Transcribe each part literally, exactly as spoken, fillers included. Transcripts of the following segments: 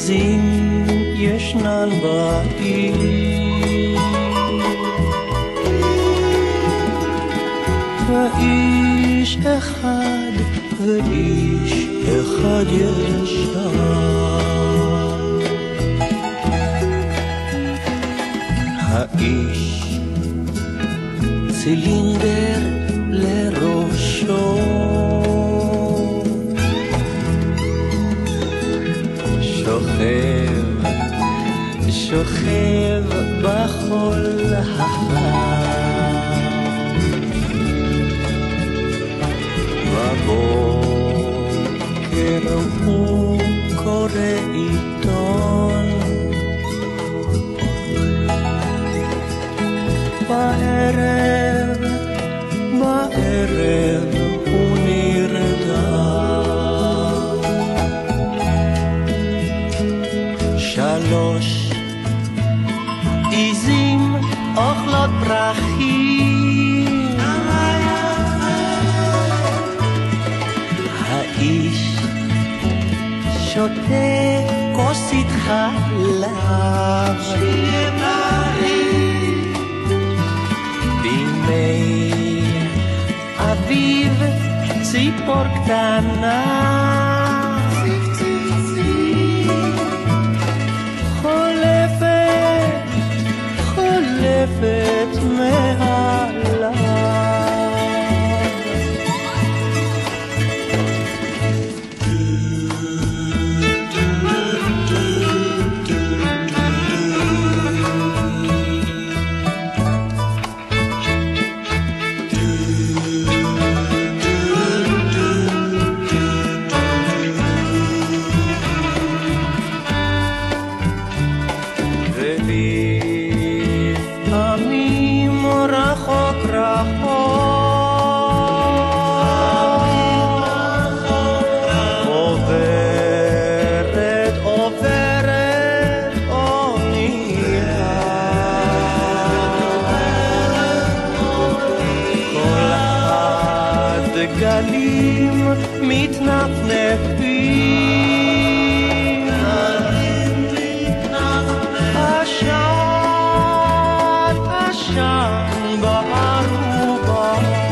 עיזים ישנן בעיר, ואיש אחד ואיש אחד ישן. האיש צילינדר לראשו, שוכב, שוכב בחול החם, בבוקר הוא קורא עיתון, בערב, בערב הוא נרדם. שלוש עיזים אוכלות פרחים, האיש שותה כוסית חלב, בימי אביב ציפור קטנה חולפת, חולפת מעליו. גלים מתנפנפים, עשן, עשן בערובה,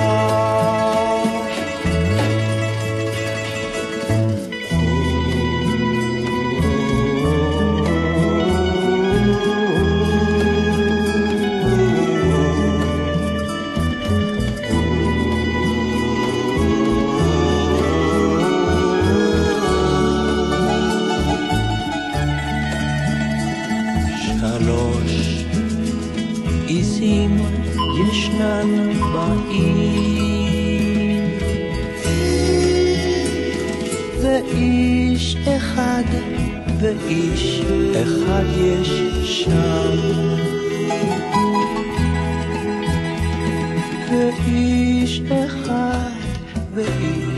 ישנן בעיר, ואיש אחד ואיש אחד יש שם, ואיש אחד ואיש